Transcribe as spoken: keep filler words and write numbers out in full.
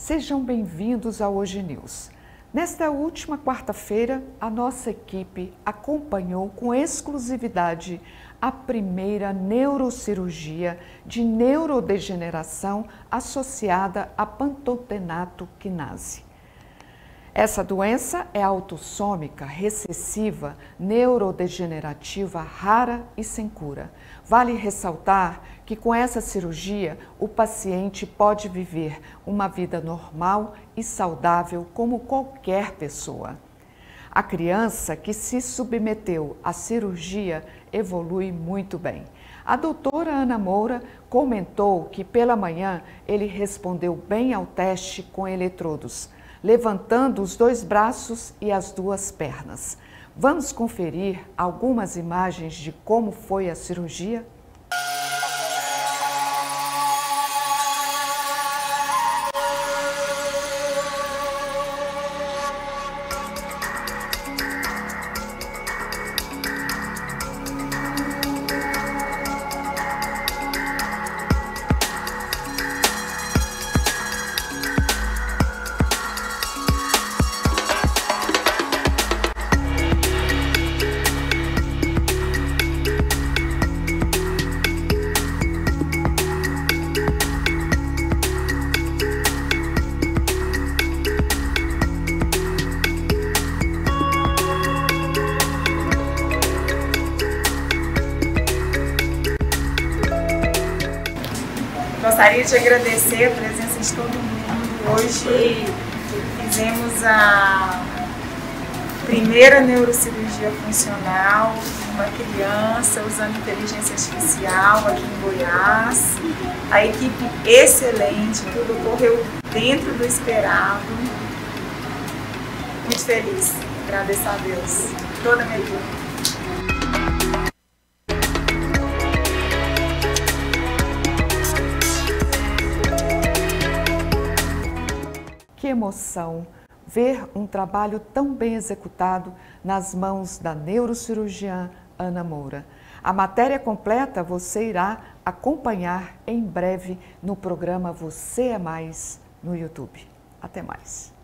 Sejam bem-vindos ao Hoje News. Nesta última quarta-feira, a nossa equipe acompanhou com exclusividade a primeira neurocirurgia de neurodegeneração associada a pantotenato quinase. Essa doença é autossômica, recessiva, neurodegenerativa, rara e sem cura. Vale ressaltar que com essa cirurgia o paciente pode viver uma vida normal e saudável como qualquer pessoa. A criança que se submeteu à cirurgia evolui muito bem. A doutora Ana Moura comentou que pela manhã ele respondeu bem ao teste com eletrodos, levantando os dois braços e as duas pernas. Vamos conferir algumas imagens de como foi a cirurgia? Gostaria de agradecer a presença de todo mundo. Hoje fizemos a primeira neurocirurgia funcional de uma criança usando inteligência artificial aqui em Goiás. A equipe excelente, tudo ocorreu dentro do esperado. Muito feliz, agradeço a Deus, toda a minha equipe. Que emoção ver um trabalho tão bem executado nas mãos da neurocirurgiã Ana Moura. A matéria completa você irá acompanhar em breve no programa Você é Mais no YouTube. Até mais.